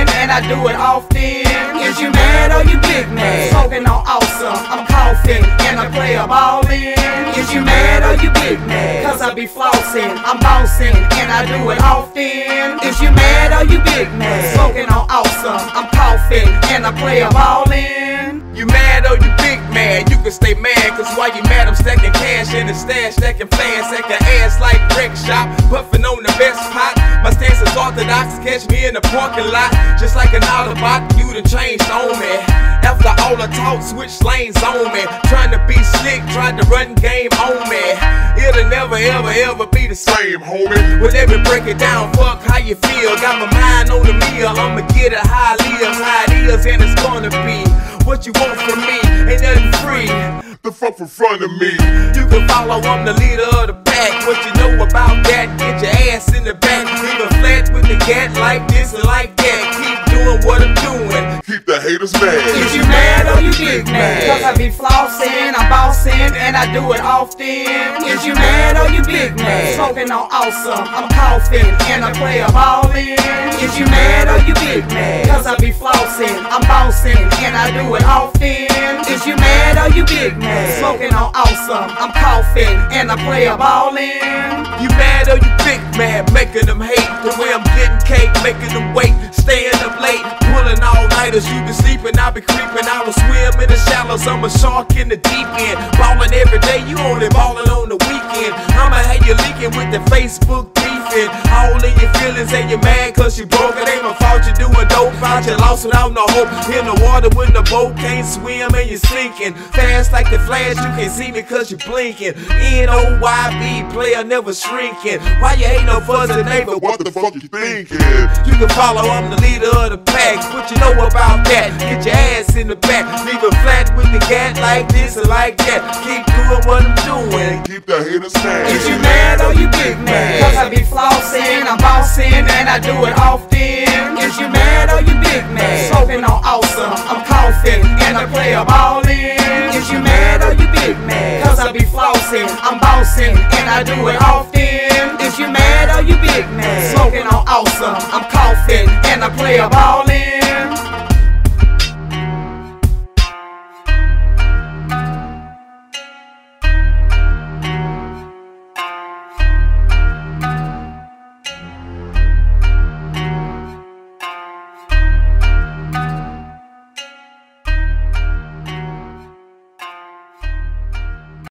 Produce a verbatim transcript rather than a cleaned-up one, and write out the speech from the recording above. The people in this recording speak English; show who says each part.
Speaker 1: ballin' and I do it often. Is you mad or you big mad? Smoking on awesome, I'm coughing and I play a ballin'. Is you mad or you big mad? Cause I be flossin', I'm bossin' and I do it often. Is you mad or you big mad? Smoking on awesome, I'm coughing and I play a ballin'.
Speaker 2: You mad or you big mad? You can stay mad, cause while you mad I'm stacking cash in the stash, stacking plans, stacking ass like brick shop, puffin' on the best pot. My stance is orthodox, catch me in the parking lot, just like an Autobot, you done changed on me. After all the talk, switch lanes on me, trying to be slick, tried to run game on me. It'll never ever ever be the same, homie. Well, let me break it down, fuck how you feel. Got my mind on the meal, I'ma get it how it is, how it is, and it's gonna be what you want from me, ain't nothing free. The fuck in front of me. You can follow, I'm the leader of the pack. What you know about that? Get your ass in the back. Leave a flat with the gat like this and like that. Keep doing what I'm doing. Keep the haters mad.
Speaker 1: Is you mad or you big mad? Cause I be flossin', I'm bossin', and I do it often. Is you mad or you big mad? Smoking on awesome, I'm coughing and I play a ballin'. Is you mad or you big mad? Cause I be flossin', I'm bossin', and I do it often. Is you mad or you big mad? Smoking on awesome, I'm coughing and I play a ballin'.
Speaker 2: You mad or you big mad? Making them hate the way I'm getting cake, making them wait, staying up late, pulling all nighters. You been sleeping, I be creeping, I will swim in the shallows. I'm a shark in the deep end, ballin' every day. You only ballin' on the weekend. I'ma have you leaking with the Facebook beefing, all in your feelings and you mad cause you broke. It ain't my fault you doing dope out, you lost without no hope. In the water when the boat can't swim and you're sinking, fast like the flash, you can't see me cause you blinking. N O Y B, player never shrinking. Why you ain't no fuzzy neighbor?
Speaker 3: What the fuck you thinking?
Speaker 2: You can follow, I'm the leader of the pack. What you know about that? Get your ass in the back, leave it flat with the gat like this and like that. Keep doing what I'm doing.
Speaker 3: Keep the haters mad.
Speaker 1: Is you mad or you big mad? Cause I be flossin', I'm bossin', and I do it often. Is you mad or you big mad? Smoking on awesome, I'm coughing and I play a ballin'. Is you mad or you big mad? Cause I be flossin', I'm bossin', and I do it often. Is you mad or you big mad? Smoking on awesome, I'm coughing and I play a ballin'.